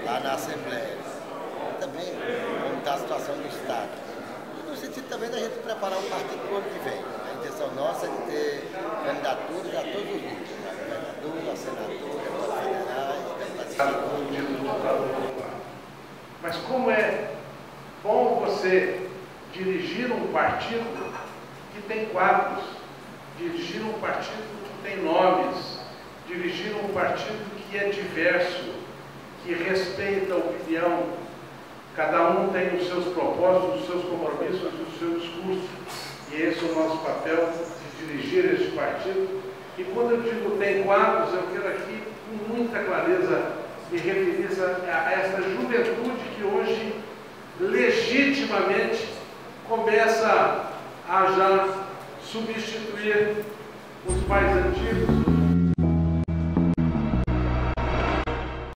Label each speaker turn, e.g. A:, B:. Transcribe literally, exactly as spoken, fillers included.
A: lá na Assembleia. E também como está a situação do Estado. E no sentido também da gente preparar o partido para o ano que vem. A intenção nossa é de ter candidaturas a todos os níveis, a governador, a senador, deputados federais, deputados estaduais.
B: Mas como é bom você dirigir um partido que tem quadros, dirigir um partido que tem nomes, dirigir um partido que é diverso, que respeita a opinião, cada um tem os seus propósitos, os seus compromissos, o seu discurso, e esse é o nosso papel de dirigir este partido. E quando eu digo tem quadros, eu quero aqui com muita clareza me referir a essa juventude que hoje legitimamente começa a já substituir os mais antigos,